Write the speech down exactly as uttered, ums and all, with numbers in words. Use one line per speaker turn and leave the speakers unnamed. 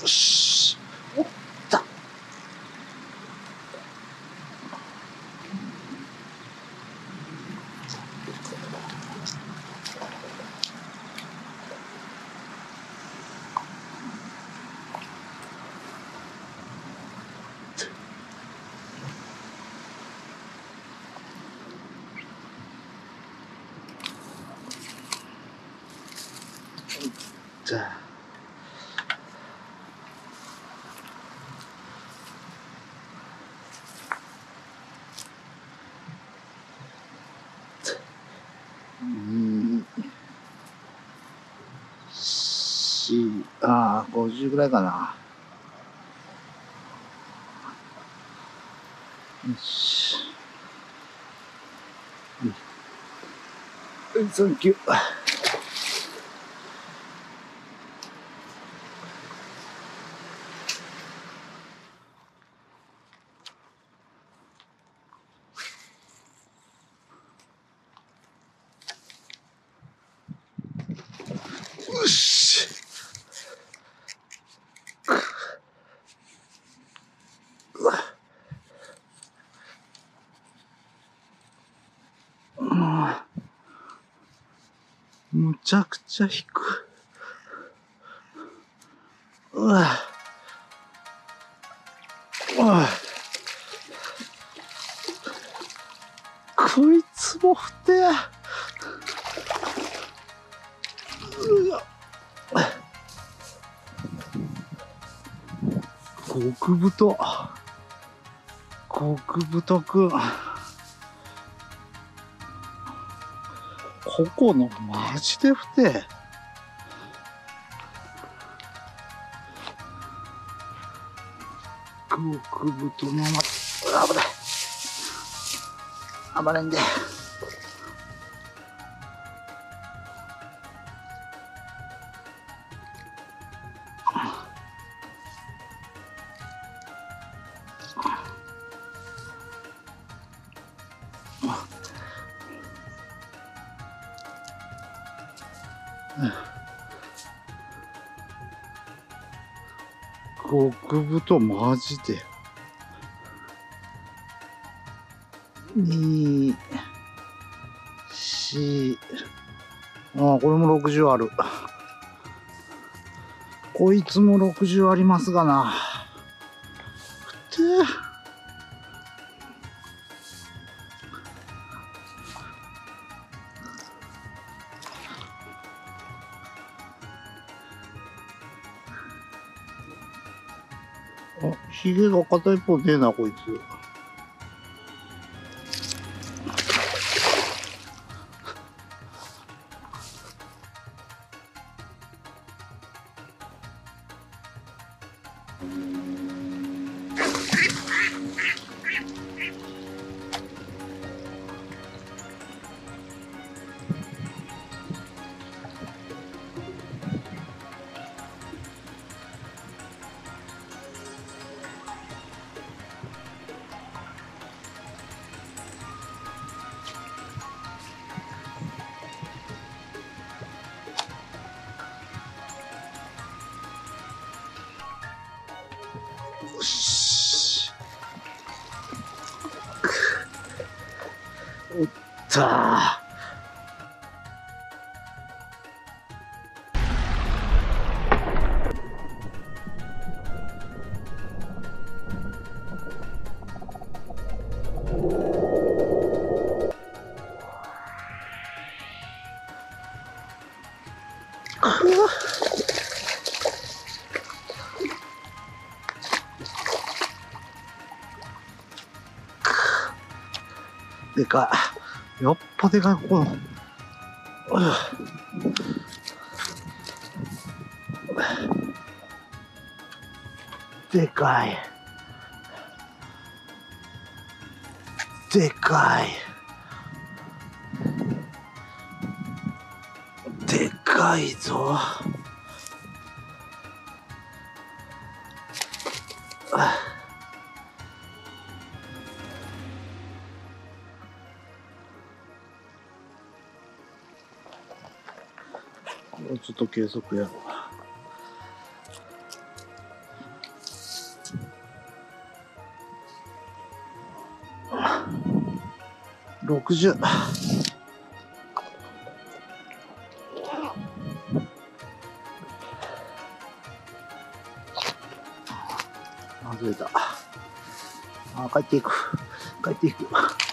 よし。おった。じゃあ。ああ、ごじゅうぐらいかな。よし。サンキュー。よし。うわ。むちゃくちゃ引く。うわ。うわ。こいつもふてや。うわ。極太。極太くん。ここのマジでふてえ。極太のまま、危ない。暴れんで。極太マジで。に、し、ああ、これもろくじゅうある。こいつもろくじゅうありますがな。ふてえ。あ、ひげが片一方ねえな、こいつ。よし。おったー。でかい。よっぽでかい、ここの。でかい。でかい。でかいぞ。ちょっと計測やろう。 ろくじゅう。外れた。あ、帰っていく。帰っていく。